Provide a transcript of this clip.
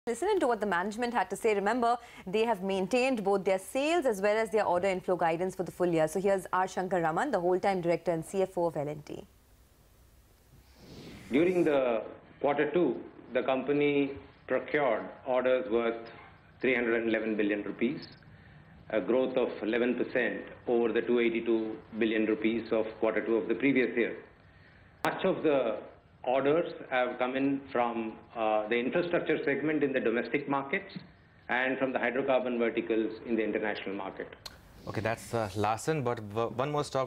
Listen to what the management had to say. Remember, they have maintained both their sales as well as their order inflow guidance for the full year. So here's Shankar Raman, the whole-time Director and CFO of L&T. During the Q2, the company procured orders worth 311 billion rupees, a growth of 11% over the 282 billion rupees of Q2 of the previous year. Much of the orders have come in from the infrastructure segment in the domestic markets and from the hydrocarbon verticals in the international market. Okay, that's Larsen, but one more stop.